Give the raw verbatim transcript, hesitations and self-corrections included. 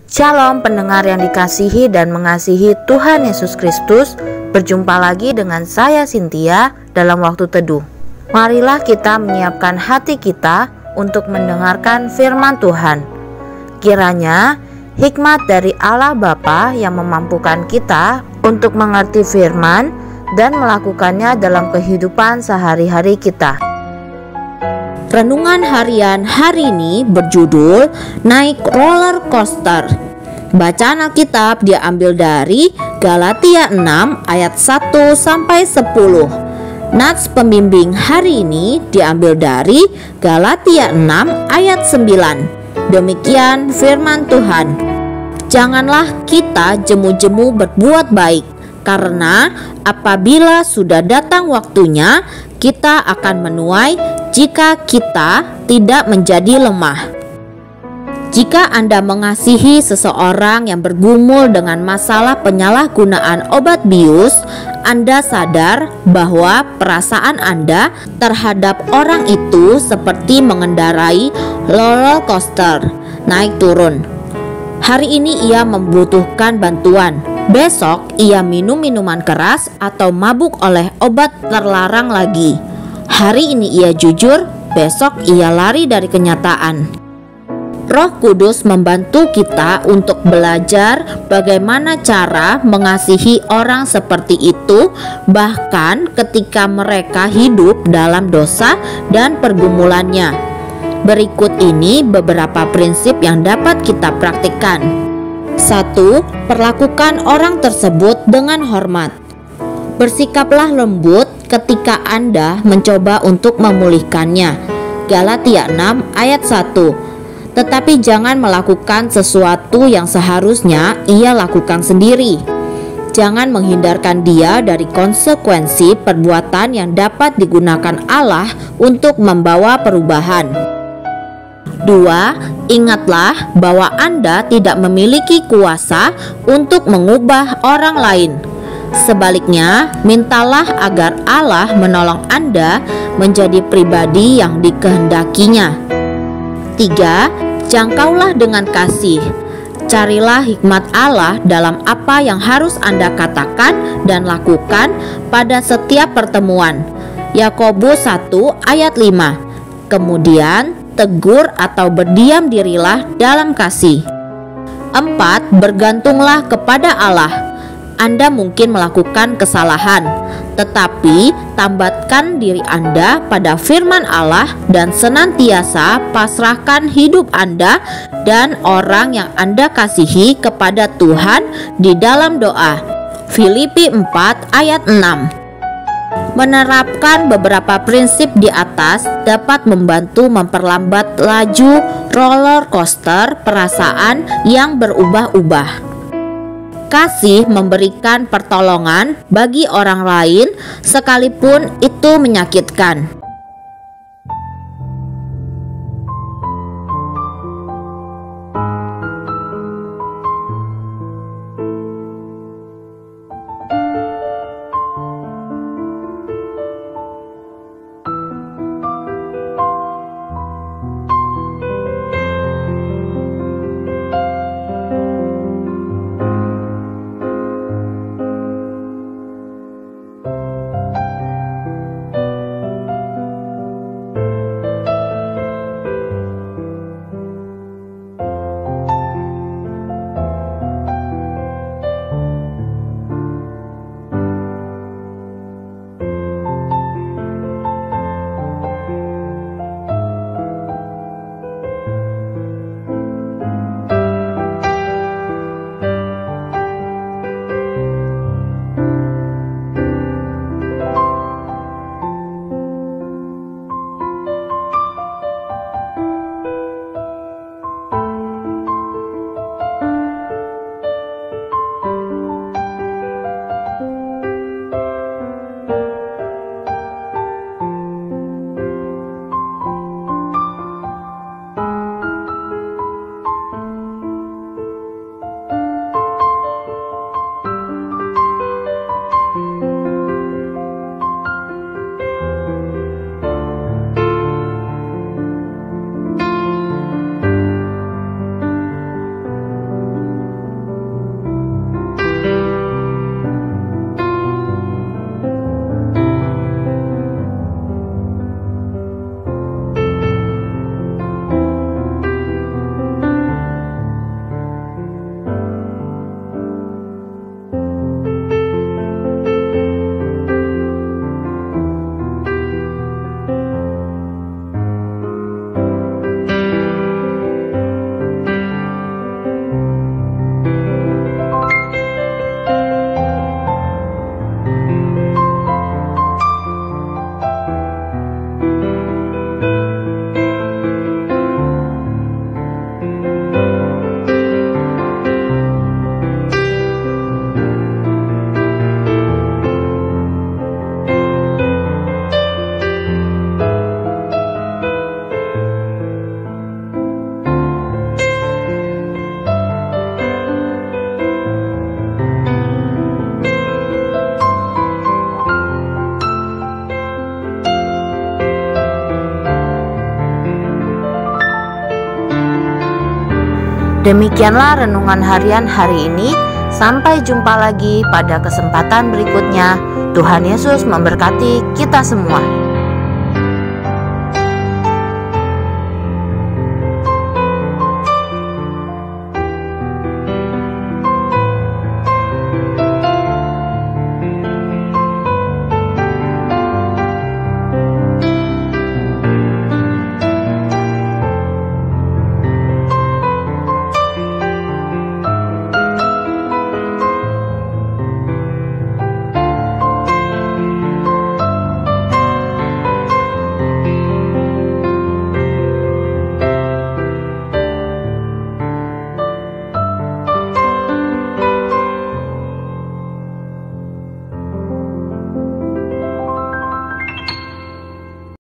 Shalom pendengar yang dikasihi dan mengasihi Tuhan Yesus Kristus. Berjumpa lagi dengan saya Cynthia dalam waktu teduh. Marilah kita menyiapkan hati kita untuk mendengarkan firman Tuhan. Kiranya hikmat dari Allah Bapa yang memampukan kita untuk mengerti firman dan melakukannya dalam kehidupan sehari-hari kita. Renungan harian hari ini berjudul Naik Roller Coaster. Bacaan Alkitab diambil dari Galatia enam ayat satu sampai sepuluh. Nats pembimbing hari ini diambil dari Galatia enam ayat sembilan. Demikian firman Tuhan. Janganlah kita jemu-jemu berbuat baik, karena apabila sudah datang waktunya, kita akan menuai jika kita tidak menjadi lemah. Jika Anda mengasihi seseorang yang bergumul dengan masalah penyalahgunaan obat bius, Anda sadar bahwa perasaan Anda terhadap orang itu seperti mengendarai roller coaster, naik turun. Hari ini ia membutuhkan bantuan. Besok ia minum minuman keras atau mabuk oleh obat terlarang lagi. Hari ini ia jujur, besok ia lari dari kenyataan. Roh Kudus membantu kita untuk belajar bagaimana cara mengasihi orang seperti itu, bahkan ketika mereka hidup dalam dosa dan pergumulannya. Berikut ini beberapa prinsip yang dapat kita praktikkan. Satu. Perlakukan orang tersebut dengan hormat. Bersikaplah lembut ketika Anda mencoba untuk memulihkannya. Galatia enam ayat satu. Tetapi jangan melakukan sesuatu yang seharusnya ia lakukan sendiri. Jangan menghindarkan dia dari konsekuensi perbuatan yang dapat digunakan Allah untuk membawa perubahan. Dua. Ingatlah bahwa Anda tidak memiliki kuasa untuk mengubah orang lain. Sebaliknya, mintalah agar Allah menolong Anda menjadi pribadi yang dikehendakinya. Tiga. Jangkaulah dengan kasih. Carilah hikmat Allah dalam apa yang harus Anda katakan dan lakukan pada setiap pertemuan. Yakobus satu ayat lima. Kemudian tegur atau berdiam dirilah dalam kasih. Empat. Bergantunglah kepada Allah. Anda mungkin melakukan kesalahan, tetapi tambatkan diri Anda pada firman Allah dan senantiasa pasrahkan hidup Anda dan orang yang Anda kasihi kepada Tuhan di dalam doa. Filipi empat ayat enam. Menerapkan beberapa prinsip di atas dapat membantu memperlambat laju roller coaster perasaan yang berubah-ubah. Kasih memberikan pertolongan bagi orang lain sekalipun itu menyakitkan. Demikianlah renungan harian hari ini. Sampai jumpa lagi pada kesempatan berikutnya. Tuhan Yesus memberkati kita semua.